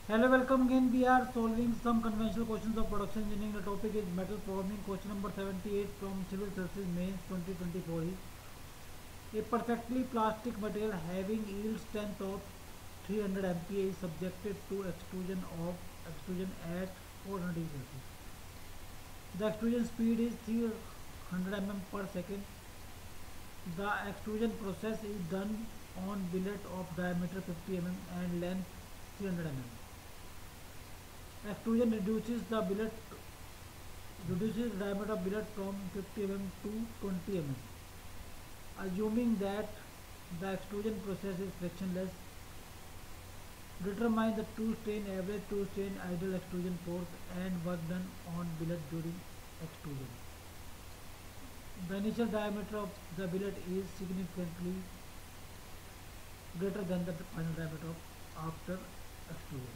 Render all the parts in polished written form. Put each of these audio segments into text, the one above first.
Hello, welcome again. We are solving some conventional questions of production engineering. The topic is metal forming. Question number 78 from Civil Services Mains 2024 is: a perfectly plastic material having yield strength of 300 MPa is subjected to extrusion at 400 Celsius. The extrusion speed is 300 mm per second. The extrusion process is done on billet of diameter 50 mm and length 300 mm. Extrusion reduces the diameter of billet from 50 mm to 20 mm. Assuming that the extrusion process is frictionless, determine the average two strain ideal extrusion force and work done on billet during extrusion. The initial diameter of the billet is significantly greater than the final diameter after extrusion.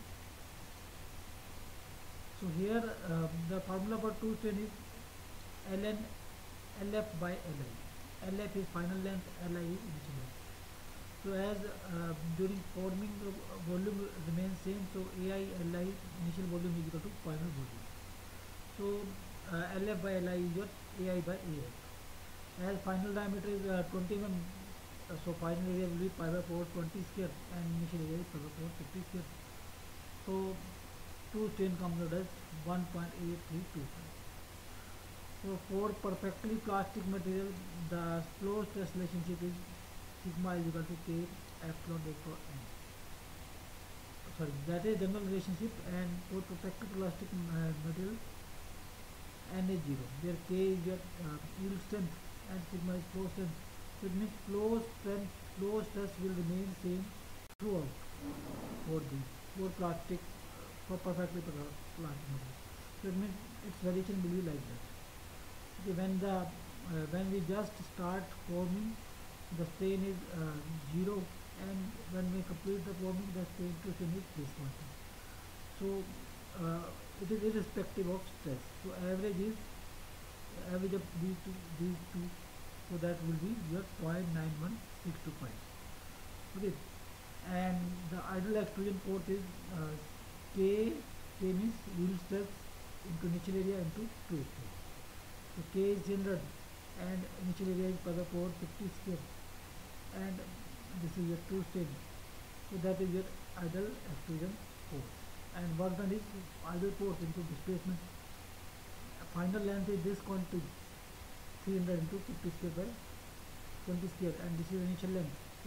So here the formula for two strain is ln LF by Li. LF is final length, Li is initial length. So as during forming volume remains same, so AI Li initial volume is equal to final volume. So LF by Li is your AI by AF. As final diameter is 20 mm, so final area will be pi by 4 20 square and initial area is pi by 4 50 square. So two strain comes out as 1.8325. So for perfectly plastic material, the slow stress relationship is sigma is equal to K epsilon delta N. Sorry, that is general relationship, and for perfectly plastic material, N is 0. Where K is your yield strength and sigma is flow strength. So it means flow stress will remain same throughout for plastic, for perfectly plastic material. So it means its variation will be like that. Okay, when we just start forming, the strain is 0, and when we complete the forming, the strain to strain is this one. So it is irrespective of stress. So average of these two, so that will be your 0.91625. Okay, and the ideal extrusion port is K. K means yield stress into initial area into 2 square. So K is 100 and initial area is pi by 4 50 square, and this is your 2 strain. So that is your ideal extrusion force, and work done is ideal force into displacement. Final length is this quantity 300 into 50 square by 20 square, and this is initial length. So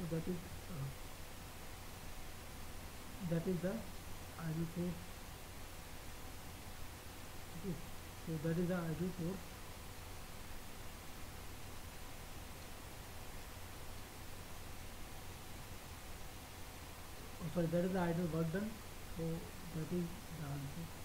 that is the ideal force. Okay. So that is the ideal force. Sorry, that is the ideal work done. So that is the answer.